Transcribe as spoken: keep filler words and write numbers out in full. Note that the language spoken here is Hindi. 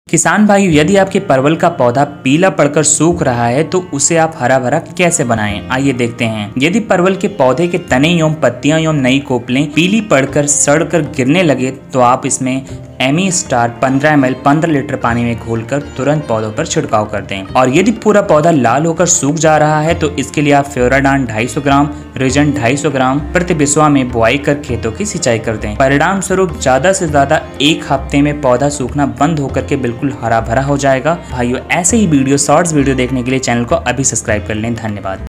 किसान भाई, यदि आपके परवल का पौधा पीला पड़कर सूख रहा है तो उसे आप हरा भरा कैसे बनाएं? आइए देखते हैं। यदि परवल के पौधे के तने एवं पत्तियां एवं नई कोपलें पीली पड़कर सड़कर गिरने लगे तो आप इसमें एमी स्टार पंद्रह एम एल पंद्रह लीटर पानी में घोलकर तुरंत पौधों पर छिड़काव कर दें। और यदि पूरा पौधा लाल होकर सूख जा रहा है तो इसके लिए आप फ्योराडान ढाई सौ ग्राम, रिजन ढाई सौ ग्राम प्रति बिस्वा में बुआई कर खेतों की सिंचाई कर दें। परिणाम स्वरूप ज्यादा से ज्यादा एक हफ्ते में पौधा सूखना बंद होकर के बिल्कुल हरा भरा हो जाएगा। भाइयों, ऐसे ही वीडियो शॉर्ट्स वीडियो देखने के लिए चैनल को अभी सब्सक्राइब कर लें। धन्यवाद।